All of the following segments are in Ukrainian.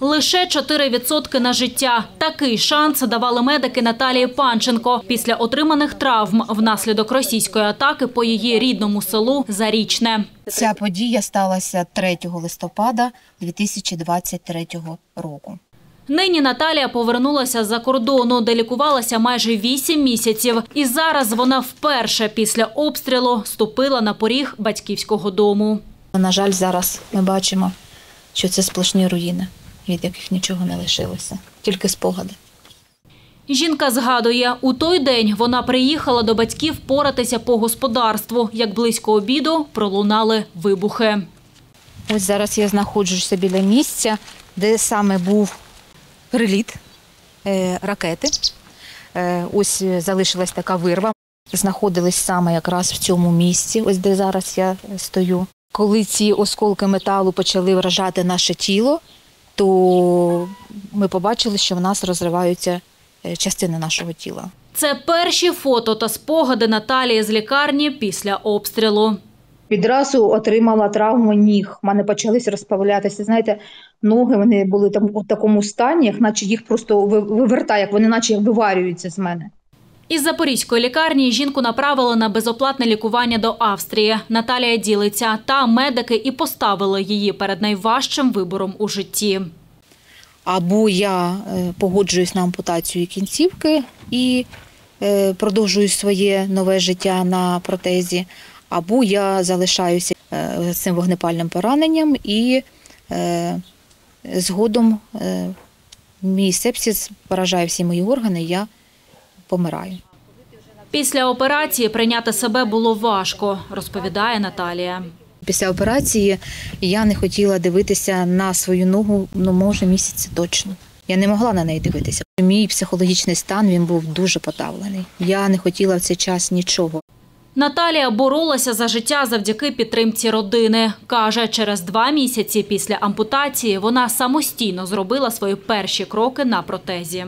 Лише 4% на життя. Такий шанс давали медики Наталії Панченко після отриманих травм внаслідок російської атаки по її рідному селу Зарічне. Ця подія сталася 3 листопада 2023 року. Нині Наталія повернулася з-за кордону, де лікувалася майже 8 місяців. І зараз вона вперше після обстрілу ступила на поріг батьківського дому. На жаль, зараз ми бачимо, що це сплошні руїни, від яких нічого не лишилося, тільки спогади. Жінка згадує, у той день вона приїхала до батьків поратися по господарству. Як близько обіду пролунали вибухи. Ось зараз я знаходжуся біля місця, де саме був приліт ракети. Ось залишилась така вирва. Знаходились саме якраз в цьому місці, ось де зараз я стою. Коли ці осколки металу почали вражати наше тіло, то ми побачили, що в нас розриваються частини нашого тіла. Це перші фото та спогади Наталії з лікарні після обстрілу. Відразу отримала травму ніг. У мене почалися розплавлятися. Знаєте, ноги вони були там у такому стані, як наче їх просто вивертає, як вони наче виварюються з мене. Із Запорізької лікарні жінку направили на безоплатне лікування до Австрії. Наталія ділиться, та медики і поставили її перед найважчим вибором у житті. Або я погоджуюсь на ампутацію кінцівки і продовжую своє нове життя на протезі, або я залишаюся з цим вогнепальним пораненням і згодом мій сепсис поражає всі мої органи, я помираю. Після операції прийняти себе було важко, розповідає Наталія. Після операції я не хотіла дивитися на свою ногу, може місяці точно. Я не могла на неї дивитися. Мій психологічний стан, він був дуже подавлений. Я не хотіла в цей час нічого. Наталія боролася за життя завдяки підтримці родини. Каже, через 2 місяці після ампутації вона самостійно зробила свої перші кроки на протезі.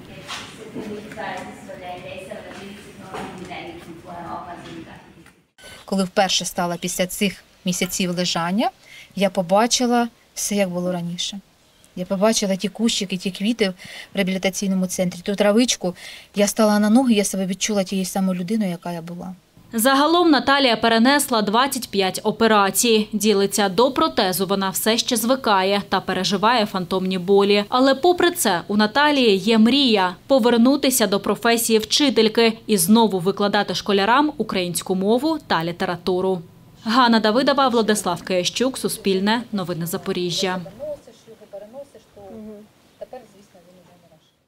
Коли вперше стала після цих місяців лежання, я побачила все, як було раніше. Я побачила ті кущики, ті квіти в реабілітаційному центрі, ту травичку. Я стала на ноги, я себе відчула тією самою людиною, яка я була. Загалом Наталія перенесла 25 операцій. Ділиться, до протезу вона все ще звикає та переживає фантомні болі. Але попри це у Наталії є мрія – повернутися до професії вчительки і знову викладати школярам українську мову та літературу. Ганна Давидова, Владислав Киящук, Суспільне, Новини Запоріжжя.